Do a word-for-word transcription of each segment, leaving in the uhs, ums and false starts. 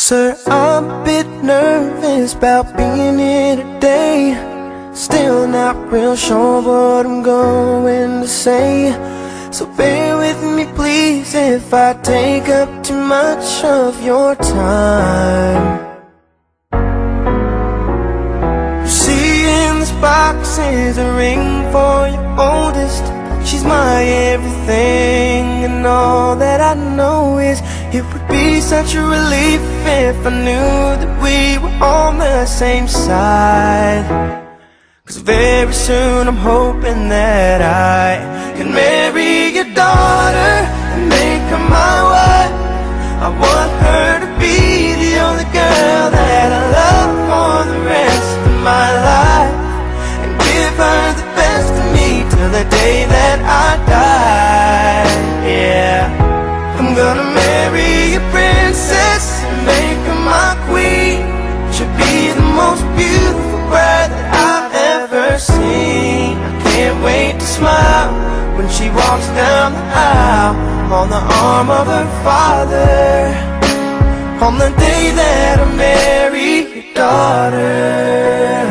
Sir, I'm a bit nervous about being here today. Still not real sure what I'm going to say. So bear with me please if I take up too much of your time. You see in this box is a ring for your oldest. She's my everything, and all that I know is it would be such a relief if I knew that we were on the same side. Cause very soon I'm hoping that I can marry your daughter and make her my wife. I want her to be the only girl that I love for the rest of my life, and give her the best of me till the day that I die. Yeah, I'm gonna marry a princess and make her my queen. She'll be the most beautiful bride that I've ever seen. I can't wait to smile when she walks down the aisle on the arm of her father, on the day that I marry your daughter.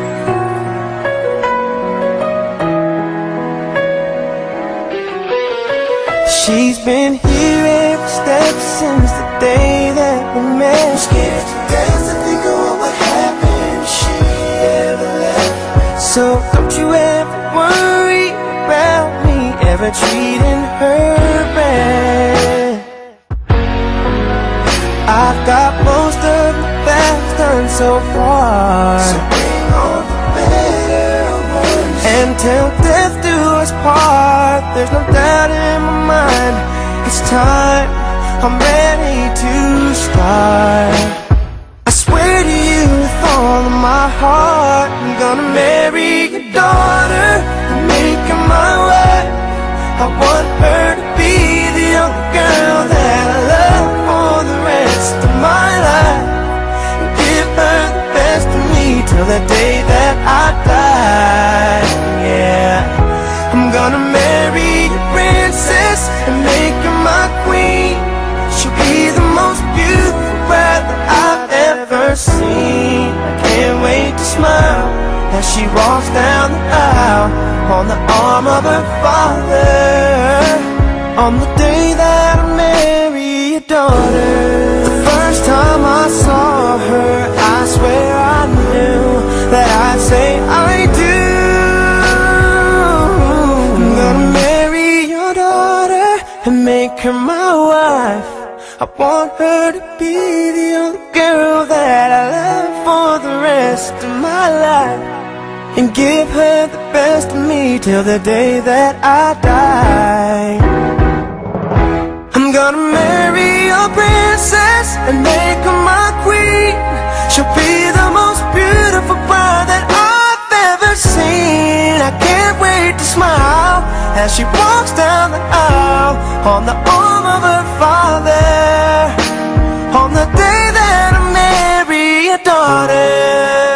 She's been here every step since the day that we met. I'm scared to death to think of what would happen if she ever left. So don't you ever worry about me ever treating her bad. I've got most of the best done so far, so bring on the better ones, and till death do us part. There's no doubt in my mind, it's time, I'm ready to start. I swear to you with all of my heart, I'm gonna marry your daughter and make her my wife. I want her to be the only girl that I love for the rest of my life, and give her the best of me till the day that I die. Yeah, I'm gonna marry a princess and make her my queen. She'll be the most beautiful bride that I've ever seen. I can't wait to smile as she walks down the aisle on the arm of her father, on the day that I marry your daughter. The first time I saw her, I swear I knew that I'd say I do. I'm gonna marry your daughter and make her my wife. I want her to be the only girl that I love for the rest of my life, and give her the best of me till the day that I die. I'm gonna marry a princess and make her my queen. She'll be the most beautiful bride that I've ever seen. I can't wait to smile as she walks down the aisle on the arm of her father, on the day that I marry your daughter.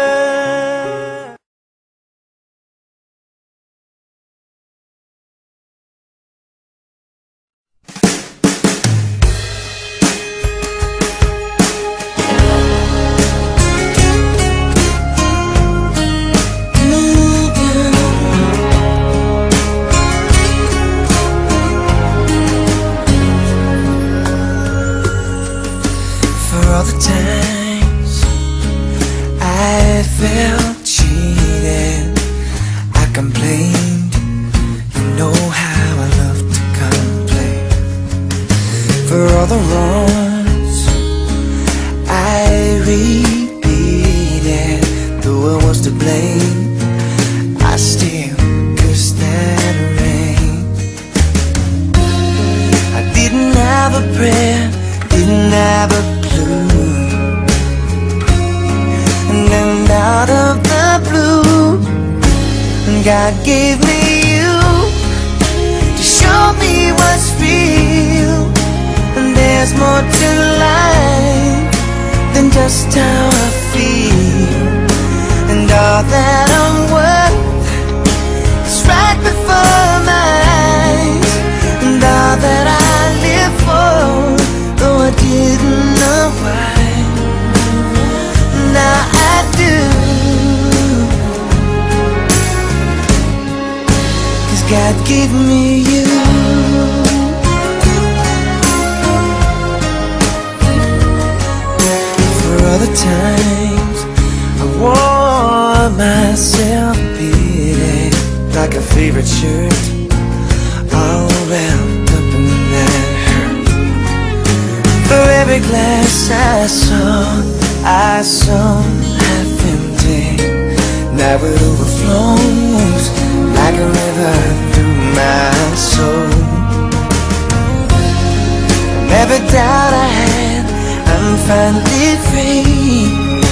All the times I felt cheated, I complained. You know how I love to complain. For all the wrongs I repeated, though I was to blame, I still cursed that rain. I didn't have a prayer, didn't have a and out of the blue, God gave me you to show me what's real. And there's more to life than just how I feel, and all that I'm worth is right before my eyes, and all that I live for, though I didn't know why. God gave me you. For other times I wore myself beating like a favorite shirt, all wrapped up in that hurt. For every glass I saw, I saw half empty. Now it overflows like a river through my soul. And every doubt I had, I'm finally free.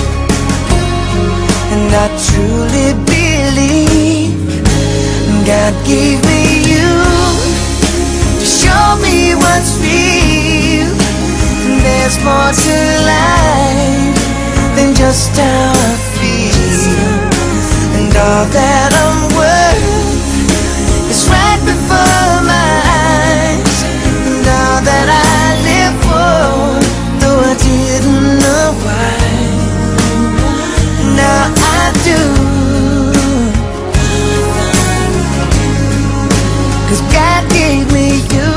And I truly believe God gave me you to show me what's real. And there's more to life than just how I feel. And all that I'm worth is right before my eyes. And all that I live for, though I didn't know why, now I do. 'Cause God gave me you.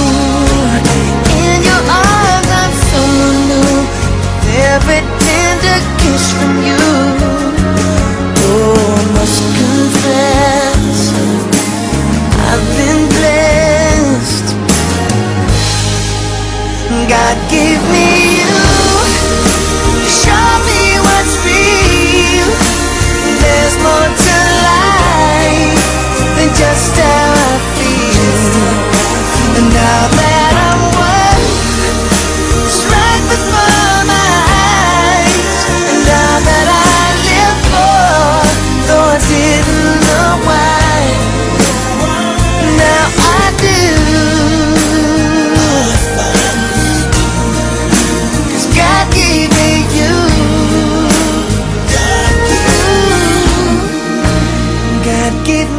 In your arms I'm someone new, with every tender kiss from you. Oh, I must confess, I've been blessed. God gave me you to show me what's real. There's more to life than just how I feel. And now that I'm worth is right before my eyes. And now that I live for, though I didn't know why, now I do. 'Cause God gave me you. God gave me